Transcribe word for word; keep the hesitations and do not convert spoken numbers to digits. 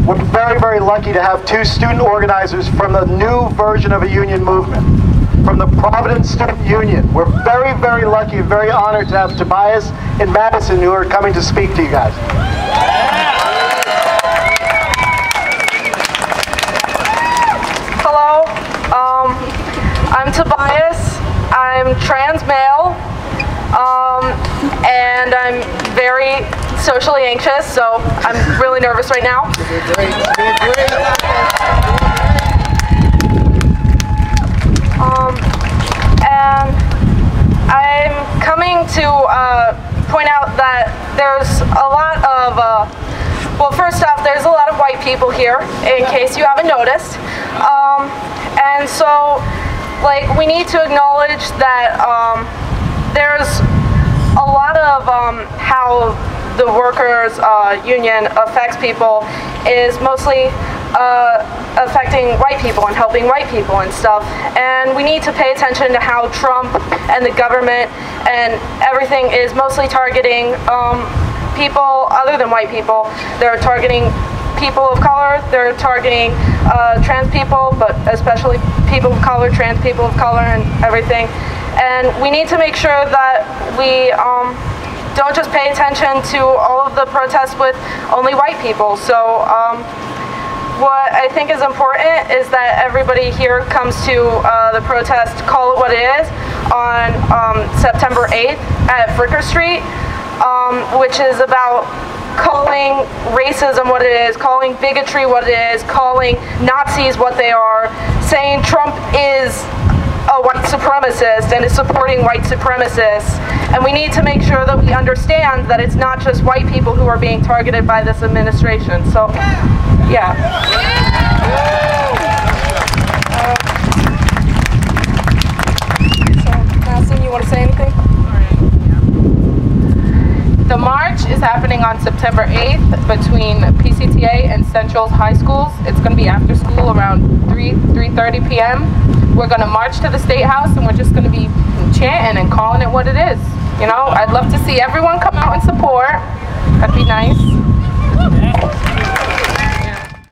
we're very, very lucky to have two student organizers from the new version of a union movement, from the Providence Student Union. We're very, very lucky and very honored to have Tobias and Madison who are coming to speak to you guys. Hello, um, I'm Tobias. I'm trans male, um, and I'm very socially anxious, so I'm really nervous right now. Um, and I'm coming to uh, point out that there's a lot of, uh, well, first off, there's a lot of white people here, in case you haven't noticed. Um, and so, like, we need to acknowledge that um, there's a lot of um, how the workers' uh, union affects people is mostly uh, affecting white people and helping white people and stuff. And we need to pay attention to how Trump and the government and everything is mostly targeting um, people other than white people. They're targeting people of color, they're targeting uh, trans people, but especially people of color, trans people of color and everything. And we need to make sure that we um, don't just pay attention to all of the protests with only white people. So um, what I think is important is that everybody here comes to uh, the protest, call it what it is, on um, September eighth at Fricker Street, um, which is about calling racism what it is, calling bigotry what it is, calling Nazis what they are, saying Trump is a white supremacist and is supporting white supremacists. And we need to make sure that we understand that it's not just white people who are being targeted by this administration. So, yeah. Uh, so, Madison, you want to say anything? The march is happening on September eighth between P C T A and Central's high schools. It's going to be after school around three, three thirty p m We're going to march to the State House and we're just going to be chanting and calling it what it is. You know, I'd love to see everyone come out and support. That'd be nice.